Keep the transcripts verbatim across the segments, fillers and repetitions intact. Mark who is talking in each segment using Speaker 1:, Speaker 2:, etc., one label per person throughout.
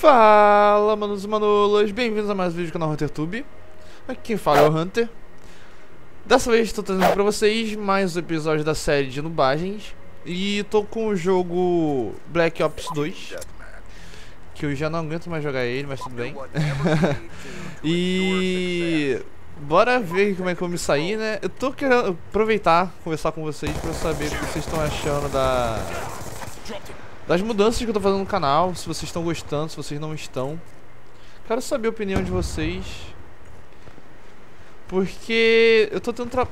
Speaker 1: Fala, manos e manolas, bem-vindos a mais um vídeo do canal HunterTube. Aqui quem fala é o Hunter. Dessa vez estou trazendo pra vocês mais um episódio da série de nubagens. E tô com o jogo Black Ops dois, que eu já não aguento mais jogar ele, mas tudo bem. E bora ver como é que eu me sair, né? Eu tô querendo aproveitar, conversar com vocês pra saber o que vocês estão achando da... das mudanças que eu tô fazendo no canal, se vocês estão gostando, se vocês não estão. Quero saber a opinião de vocês, porque eu tô tendo tra...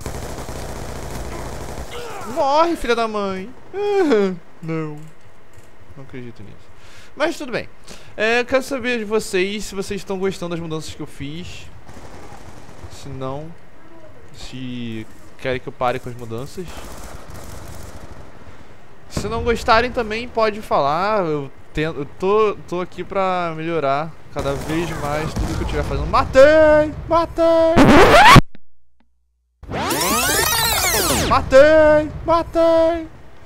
Speaker 1: Morre, filha da mãe. Não, não acredito nisso. Mas tudo bem. É, quero saber de vocês se vocês estão gostando das mudanças que eu fiz. Se não, se querem que eu pare com as mudanças. Se não gostarem também pode falar. Eu, tento, eu tô, tô aqui pra melhorar cada vez mais tudo que eu estiver fazendo. Matei! Matei! Matei! Matei!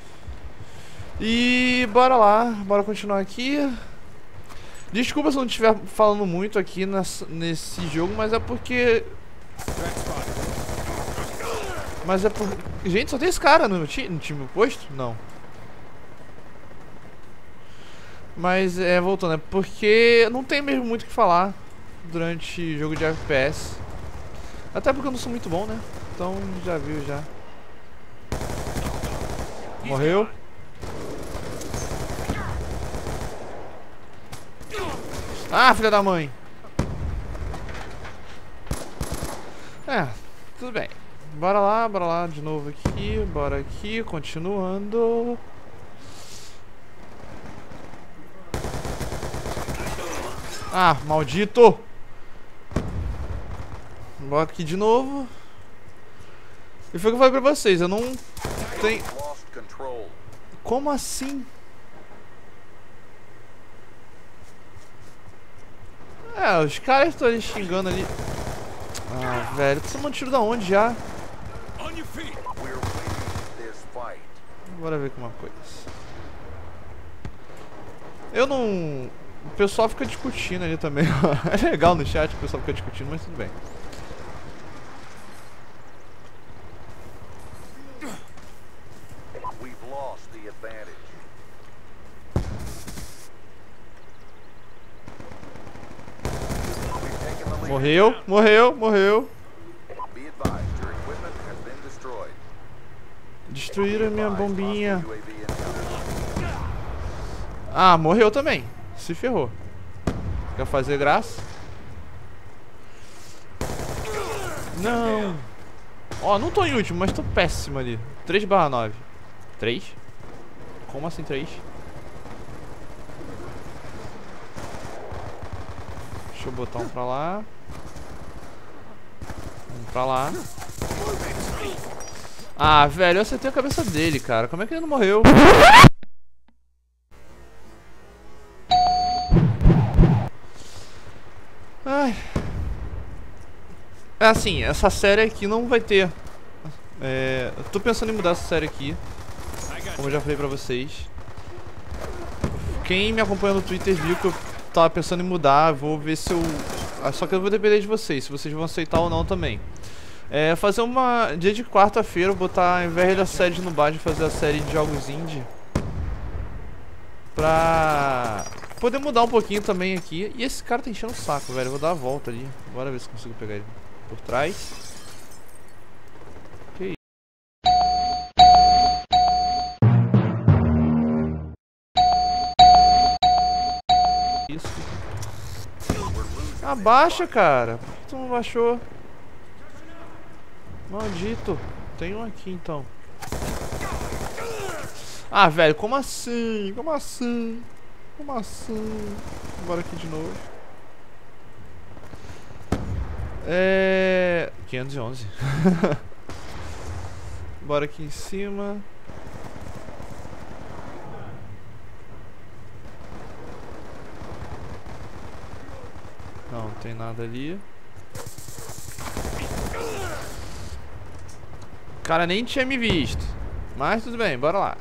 Speaker 1: E bora lá, bora continuar aqui. Desculpa se eu não estiver falando muito aqui nessa, nesse jogo, mas é porque... Mas é por... Gente, só tem esse cara no, ti, no time oposto? Não. Mas é, voltando, é porque não tem mesmo muito o que falar durante jogo de F P S. Até porque eu não sou muito bom, né? Então já viu já. Morreu. Ah, filha da mãe. É, tudo bem. Bora lá, bora lá de novo aqui. Bora aqui, continuando. Ah, maldito! Bora aqui de novo. E foi o que eu falei pra vocês, eu não tenho... Como assim? É, os caras estão ali xingando ali. Ah, velho, tô tomando tiro da onde já? Bora ver com uma coisa. Eu não... O pessoal fica discutindo ali também. É legal no chat o pessoal fica discutindo, mas tudo bem. Morreu, morreu, morreu. Destruíram a minha bombinha. Ah, morreu também. Se ferrou. Quer fazer graça? Não. Ó, não tô em último, mas tô péssimo ali. três barra nove. três? Como assim três? Deixa eu botar um pra lá. Um pra lá. Ah, velho, eu acertei a cabeça dele, cara. Como é que ele não morreu? Ai. É assim, essa série aqui não vai ter. É, eu tô pensando em mudar essa série aqui, como eu já falei pra vocês. Quem me acompanha no Twitter viu que eu tava pensando em mudar. Vou ver se eu... Só que eu vou depender de vocês, se vocês vão aceitar ou não também. É, fazer uma... Dia de quarta-feira, botar, ao invés da série de nubagem, fazer a série de jogos indie, pra poder mudar um pouquinho também aqui. E esse cara tá enchendo o saco, velho. Eu vou dar a volta ali. Bora ver se consigo pegar ele por trás. Que isso? Abaixa, cara. Por que tu não baixou? Maldito. Tem um aqui então. Ah, velho, como assim? Como assim? Como assim? Bora aqui de novo. É... quinhentos e onze. Bora aqui em cima. Não, não tem nada ali. O cara nem tinha me visto. Mas tudo bem, bora lá.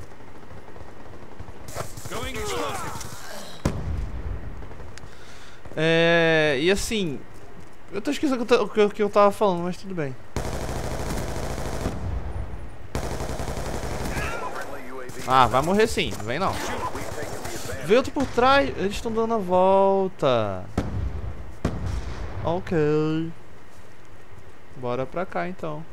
Speaker 1: É, e assim, eu tô esquecendo o que eu, o que eu tava falando, mas tudo bem. Ah, vai morrer sim, não vem não. Veio outro por trás, eles estão dando a volta. Ok. Bora pra cá então.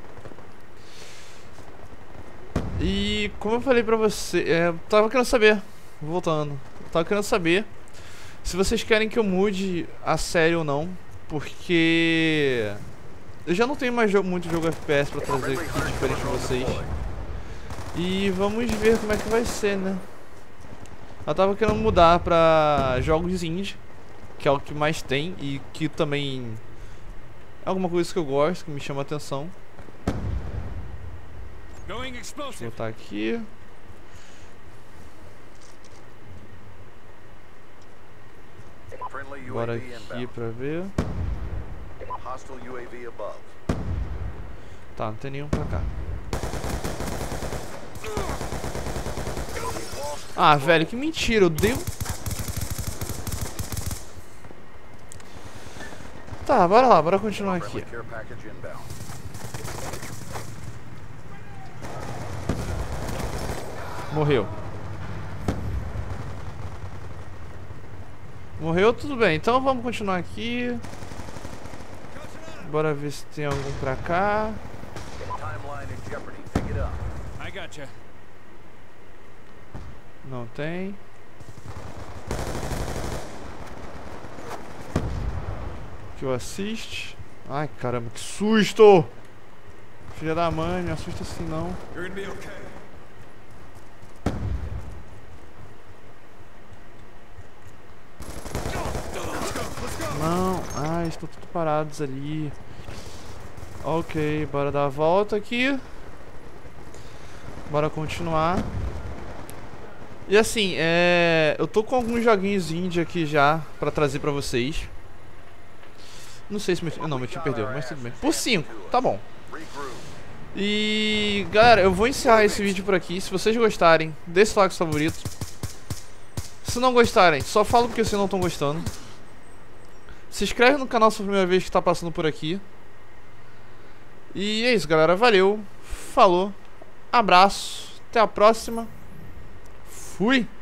Speaker 1: E como eu falei pra você, é, tava querendo saber, voltando, tava querendo saber se vocês querem que eu mude a série ou não, porque eu já não tenho mais jogo, muito jogo F P S pra trazer aqui diferente de vocês. E vamos ver como é que vai ser, né? Eu tava querendo mudar pra jogos indie, que é o que mais tem e que também é alguma coisa que eu gosto, que me chama a atenção. Deixa eu botar aqui. Bora aqui pra ver. Tá, não tem nenhum pra cá. Ah, velho, que mentira, eu dei um... Tá, bora lá, bora continuar aqui. Morreu. Morreu, tudo bem. Então vamos continuar aqui. Bora ver se tem algum pra cá. Não tem. Que eu assiste. Ai, caramba, que susto! Filha da mãe, me assusta assim não. Não, ai, estão tudo parados ali. Ok, bora dar a volta aqui. Bora continuar. E assim, é... eu tô com alguns joguinhos indie aqui já pra trazer pra vocês. Não sei se meu time... Não, meu time perdeu, mas tudo bem. Por cinco, tá bom. E... galera, eu vou encerrar esse vídeo por aqui. Se vocês gostarem, deixe o like favorito. Se não gostarem, só falo porque vocês não estão gostando. Se inscreve no canal se for a primeira vez que tá passando por aqui. E é isso, galera. Valeu. Falou. Abraço. Até a próxima. Fui.